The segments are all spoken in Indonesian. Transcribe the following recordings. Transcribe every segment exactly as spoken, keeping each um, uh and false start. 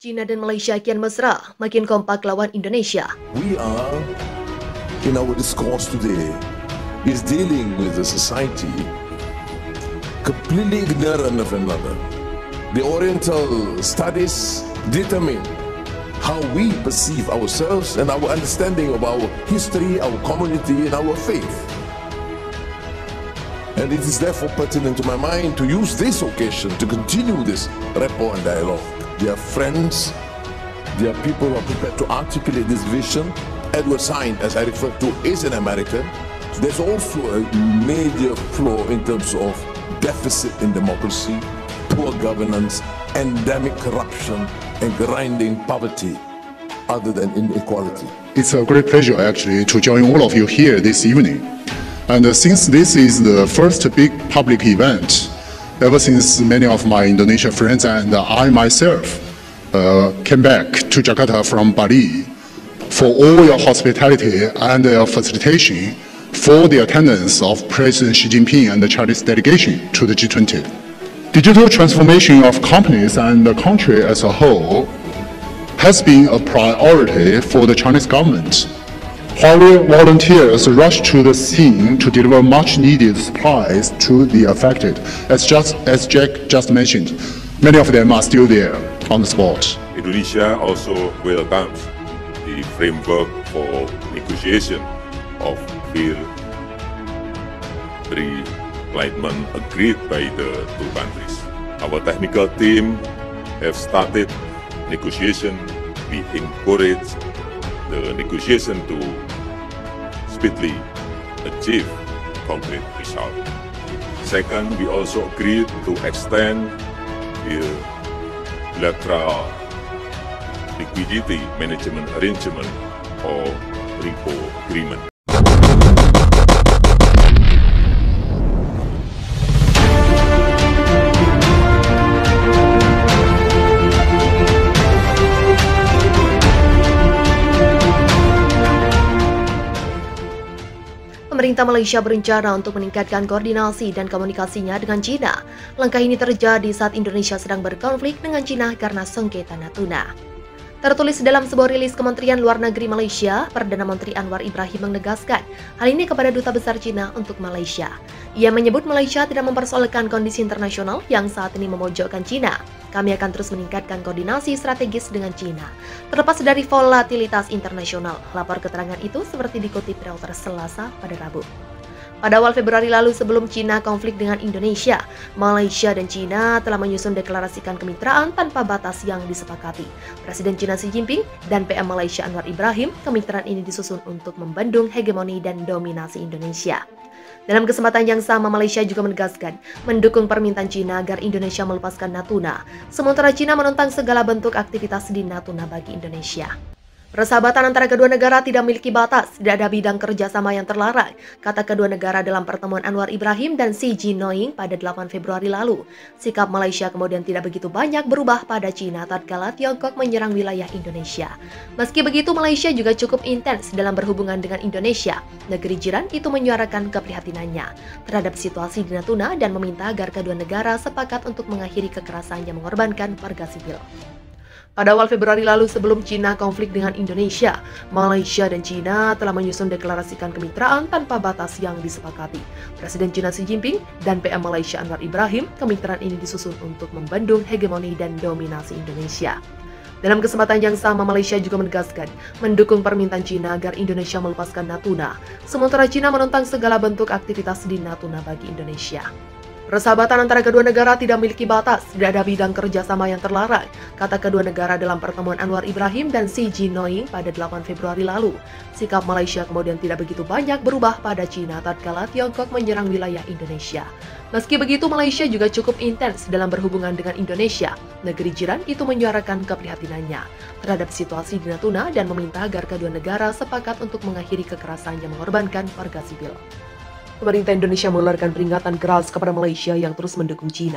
China dan Malaysia kian mesra, makin kompak lawan Indonesia. We are, in our discourse today, is dealing with a society completely ignorant of another. The Oriental studies determine how we perceive ourselves and our understanding of our history, our community, and our faith. And it is therefore pertinent to my mind to use this occasion to continue this rapport and dialogue. They are friends, they are people who are prepared to articulate this vision. Edward Said, as I referred to, is an American. There's also a major flaw in terms of deficit in democracy, poor governance, endemic corruption, and grinding poverty, other than inequality. It's a great pleasure actually to join all of you here this evening. And uh, since this is the first big public event, ever since many of my Indonesian friends and I myself uh, came back to Jakarta from Bali, for all your hospitality and your facilitation for the attendance of President Xi Jinping and the Chinese delegation to the G twenty. Digital transformation of companies and the country as a whole has been a priority for the Chinese government. While volunteers rush to the scene to deliver much-needed supplies to the affected, as just as Jack just mentioned, many of them are still there on the spot. Indonesia also welcomes the framework for negotiation of fair realignment agreed by the two countries. Our technical team have started negotiation. We encourage the negotiation to speedily achieve concrete result. Second, we also agreed to extend the bilateral liquidity management arrangement or repo agreement. Pemerintah Malaysia berencana untuk meningkatkan koordinasi dan komunikasinya dengan China. Langkah ini terjadi saat Indonesia sedang berkonflik dengan China karena sengketa Natuna. Tertulis dalam sebuah rilis Kementerian Luar Negeri Malaysia, Perdana Menteri Anwar Ibrahim menegaskan hal ini kepada Duta Besar China untuk Malaysia. Ia menyebut Malaysia tidak mempersoalkan kondisi internasional yang saat ini memojokkan China. Kami akan terus meningkatkan koordinasi strategis dengan China, terlepas dari volatilitas internasional. Lapor keterangan itu seperti dikutip Reuters Selasa pada Rabu. Pada awal Februari lalu sebelum China konflik dengan Indonesia, Malaysia dan China telah menyusun deklarasikan kemitraan tanpa batas yang disepakati. Presiden China Xi Jinping dan P M Malaysia Anwar Ibrahim, kemitraan ini disusun untuk membendung hegemoni dan dominasi Indonesia. Dalam kesempatan yang sama, Malaysia juga menegaskan mendukung permintaan China agar Indonesia melepaskan Natuna, sementara China menentang segala bentuk aktivitas di Natuna bagi Indonesia. Persahabatan antara kedua negara tidak memiliki batas, tidak ada bidang kerjasama yang terlarang, kata kedua negara dalam pertemuan Anwar Ibrahim dan Xi Jinping pada delapan Februari lalu. Sikap Malaysia kemudian tidak begitu banyak berubah pada China tatkala Tiongkok menyerang wilayah Indonesia. Meski begitu, Malaysia juga cukup intens dalam berhubungan dengan Indonesia. Negeri jiran itu menyuarakan keprihatinannya terhadap situasi di Natuna dan meminta agar kedua negara sepakat untuk mengakhiri kekerasan yang mengorbankan warga sipil. Pada awal Februari lalu sebelum China konflik dengan Indonesia, Malaysia dan China telah menyusun deklarasikan kemitraan tanpa batas yang disepakati. Presiden China Xi Jinping dan P M Malaysia Anwar Ibrahim, kemitraan ini disusun untuk membendung hegemoni dan dominasi Indonesia. Dalam kesempatan yang sama, Malaysia juga menegaskan mendukung permintaan China agar Indonesia melepaskan Natuna, sementara China menentang segala bentuk aktivitas di Natuna bagi Indonesia. Persahabatan antara kedua negara tidak memiliki batas, tidak ada bidang kerjasama yang terlarang, kata kedua negara dalam pertemuan Anwar Ibrahim dan Xi Jinping pada delapan Februari lalu. Sikap Malaysia kemudian tidak begitu banyak berubah pada China tatkala Tiongkok menyerang wilayah Indonesia. Meski begitu, Malaysia juga cukup intens dalam berhubungan dengan Indonesia. Negeri jiran itu menyuarakan keprihatinannya terhadap situasi di Natuna dan meminta agar kedua negara sepakat untuk mengakhiri kekerasan yang mengorbankan warga sipil. Pemerintah Indonesia mengeluarkan peringatan keras kepada Malaysia yang terus mendukung China.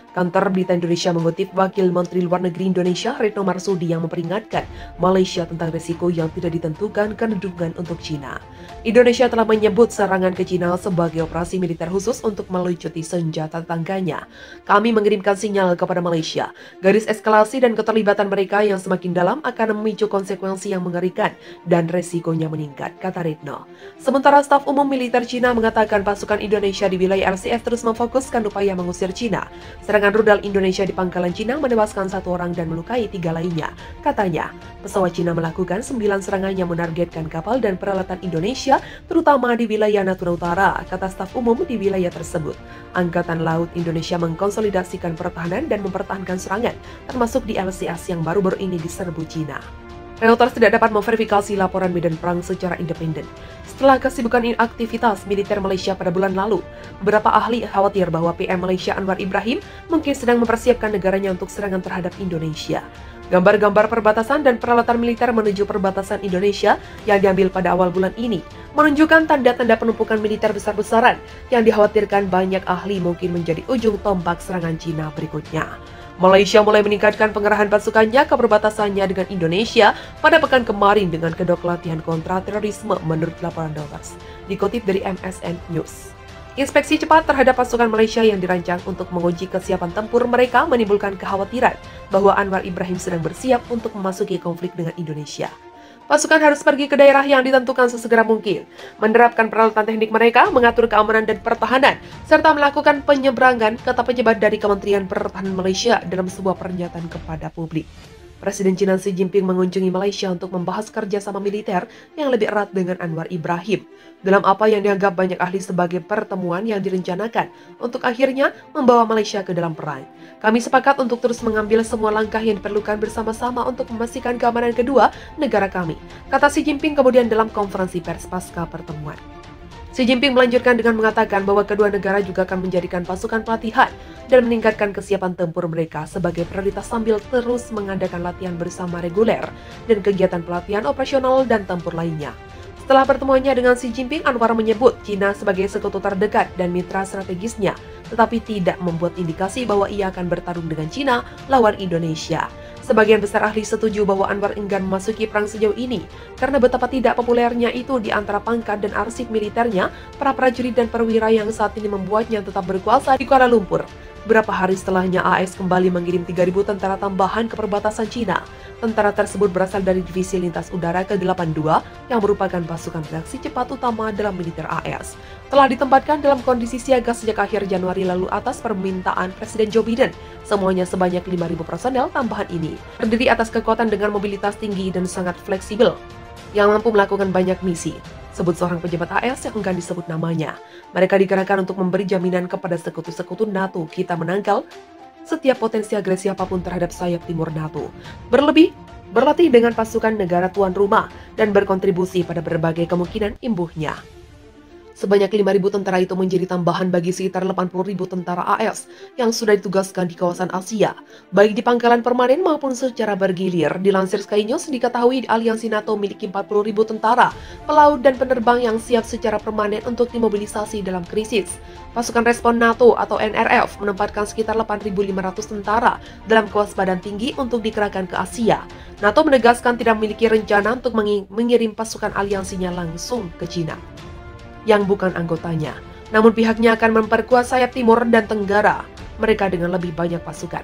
Kantor Berita Indonesia mengutip Wakil Menteri Luar Negeri Indonesia Retno Marsudi yang memperingatkan Malaysia tentang risiko yang tidak ditentukan kedudukan untuk China. Indonesia telah menyebut serangan ke China sebagai operasi militer khusus untuk melucuti senjata tetangganya. Kami mengirimkan sinyal kepada Malaysia, garis eskalasi dan keterlibatan mereka yang semakin dalam akan memicu konsekuensi yang mengerikan dan resikonya meningkat, kata Retno. Sementara staf umum militer China mengatakan pasukan Indonesia di wilayah R C F terus memfokuskan upaya mengusir China. Serangan rudal Indonesia di pangkalan Cina menewaskan satu orang dan melukai tiga lainnya. Katanya, pesawat Cina melakukan sembilan serangan yang menargetkan kapal dan peralatan Indonesia, terutama di wilayah Natuna Utara, kata staf umum di wilayah tersebut. Angkatan Laut Indonesia mengkonsolidasikan pertahanan dan mempertahankan serangan, termasuk di L C S yang baru-baru ini diserbu Cina. Reuters tidak dapat memverifikasi laporan medan perang secara independen. Setelah kesibukan aktivitas militer Malaysia pada bulan lalu, beberapa ahli khawatir bahwa P M Malaysia Anwar Ibrahim mungkin sedang mempersiapkan negaranya untuk serangan terhadap Indonesia. Gambar-gambar perbatasan dan peralatan militer menuju perbatasan Indonesia yang diambil pada awal bulan ini menunjukkan tanda-tanda penumpukan militer besar-besaran yang dikhawatirkan banyak ahli mungkin menjadi ujung tombak serangan Cina berikutnya. Malaysia mulai meningkatkan pengerahan pasukannya ke perbatasannya dengan Indonesia pada pekan kemarin dengan kedok latihan kontra terorisme menurut laporan Reuters, dikutip dari M S N News. Inspeksi cepat terhadap pasukan Malaysia yang dirancang untuk menguji kesiapan tempur mereka menimbulkan kekhawatiran bahwa Anwar Ibrahim sedang bersiap untuk memasuki konflik dengan Indonesia. Pasukan harus pergi ke daerah yang ditentukan sesegera mungkin, menerapkan peralatan teknik mereka, mengatur keamanan dan pertahanan, serta melakukan penyeberangan, kata pejabat dari Kementerian Pertahanan Malaysia dalam sebuah pernyataan kepada publik. Presiden China Xi Jinping mengunjungi Malaysia untuk membahas kerjasama militer yang lebih erat dengan Anwar Ibrahim, dalam apa yang dianggap banyak ahli sebagai pertemuan yang direncanakan untuk akhirnya membawa Malaysia ke dalam perang. Kami sepakat untuk terus mengambil semua langkah yang diperlukan bersama-sama untuk memastikan keamanan kedua negara kami, kata Xi Jinping kemudian dalam konferensi pers pasca pertemuan. Xi Jinping melanjutkan dengan mengatakan bahwa kedua negara juga akan menjadikan pasukan pelatihan dan meningkatkan kesiapan tempur mereka sebagai prioritas sambil terus mengadakan latihan bersama reguler dan kegiatan pelatihan operasional dan tempur lainnya. Setelah pertemuannya dengan Xi Jinping, Anwar menyebut China sebagai sekutu terdekat dan mitra strategisnya, tetapi tidak membuat indikasi bahwa ia akan bertarung dengan China lawan Indonesia. Sebagian besar ahli setuju bahwa Anwar enggan memasuki perang sejauh ini karena betapa tidak populernya itu di antara pangkat dan arsip militernya, para prajurit dan perwira yang saat ini membuatnya tetap berkuasa di Kuala Lumpur. Beberapa hari setelahnya, A S kembali mengirim tiga ribu tentara tambahan ke perbatasan Cina. Tentara tersebut berasal dari Divisi Lintas Udara ke delapan puluh dua yang merupakan pasukan reaksi cepat utama dalam militer A S. Telah ditempatkan dalam kondisi siaga sejak akhir Januari lalu atas permintaan Presiden Joe Biden. Semuanya sebanyak lima ribu personel tambahan ini terdiri atas kekuatan dengan mobilitas tinggi dan sangat fleksibel yang mampu melakukan banyak misi, sebut seorang pejabat A S yang enggan disebut namanya. Mereka dikerahkan untuk memberi jaminan kepada sekutu-sekutu NATO kita menangkal setiap potensi agresi apapun terhadap sayap timur NATO. Berlebih, berlatih dengan pasukan negara tuan rumah dan berkontribusi pada berbagai kemungkinan imbuhnya. Sebanyak lima ribu tentara itu menjadi tambahan bagi sekitar delapan puluh ribu tentara A S yang sudah ditugaskan di kawasan Asia, baik di pangkalan permanen maupun secara bergilir. Dilansir Sky News, diketahui aliansi NATO memiliki empat puluh ribu tentara, pelaut dan penerbang yang siap secara permanen untuk dimobilisasi dalam krisis. Pasukan Respon NATO atau N R F menempatkan sekitar delapan ribu lima ratus tentara dalam kewaspadaan tinggi untuk dikerahkan ke Asia. NATO menegaskan tidak memiliki rencana untuk mengirim pasukan aliansinya langsung ke China yang bukan anggotanya. Namun pihaknya akan memperkuat sayap timur dan tenggara mereka dengan lebih banyak pasukan.